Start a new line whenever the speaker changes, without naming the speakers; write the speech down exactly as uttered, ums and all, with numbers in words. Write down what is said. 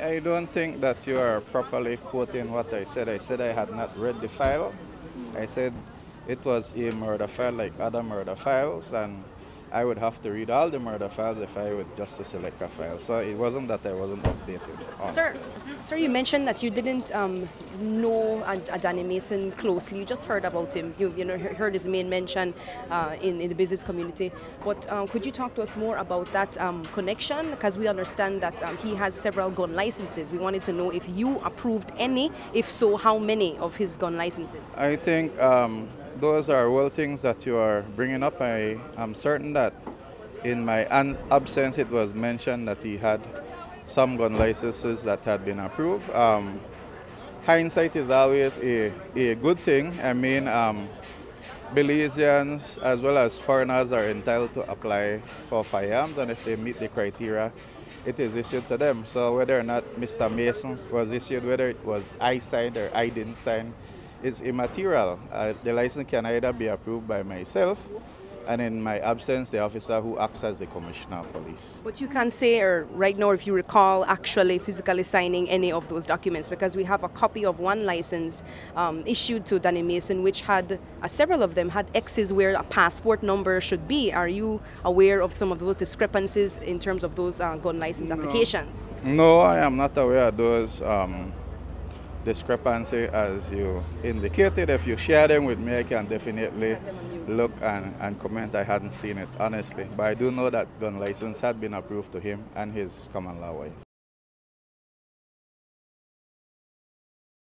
I don't think that you are properly quoting what I said. I said I had not read the file. I said it was a murder file like other murder files, and I would have to read all the murder files if I would just to select a file. So it wasn't that I wasn't updated on.
Sir, sir, you mentioned that you didn't um, know uh, Danny Mason closely. You just heard about him. You, you know, he- heard his main mention uh, in, in the business community. But um, could you talk to us more about that um, connection? Because we understand that um, he has several gun licenses. We wanted to know if you approved any. If so, how many of his gun licenses?
I think um, those are well things that you are bringing up. I am certain that in my an- absence it was mentioned that he had some gun licenses that had been approved. Um, hindsight is always a, a good thing. I mean, um, Belizeans as well as foreigners are entitled to apply for firearms, and if they meet the criteria, it is issued to them. So whether or not Mister Mason was issued, whether it was I signed or I didn't sign, it's immaterial. Uh, the license can either be approved by myself, and in my absence, the officer who acts as the commissioner of police.
But you can't say, or right now, if you recall, actually physically signing any of those documents, because we have a copy of one license um, issued to Danny Mason, which had uh, several of them had X's where a passport number should be. Are you aware of some of those discrepancies in terms of those uh, gun license applications?
No, I am not aware of those um, discrepancy as you indicated. If you share them with me, I can definitely look and, and comment. I hadn't seen it, honestly. But I do know that gun license had been approved to him and his common law wife.